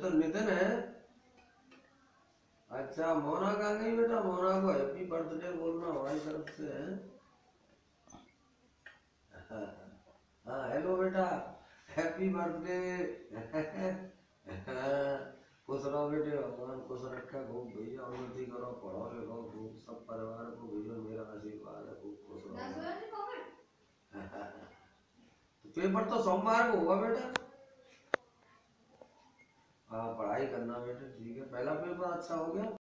तो नितिन है। अच्छा मोना कहाँ गई बेटा? मोना को हैप्पी बर्थडे बोलना हमारी तरफ से है। हाँ हेलो बेटा, हैप्पी बर्थडे। खुश रहो बेटे, भगवान खुश रखा, खूब भैया उन्नति करो, पढ़ो लिखो खूब, सब परिवार को भेजो मेरा आशीर्वाद है, खूब खुश रहो। तो पेपर तो सोमवार को होगा बेटा। हाँ पढ़ाई करना बेटा, ठीक है। पहला पेपर अच्छा हो गया।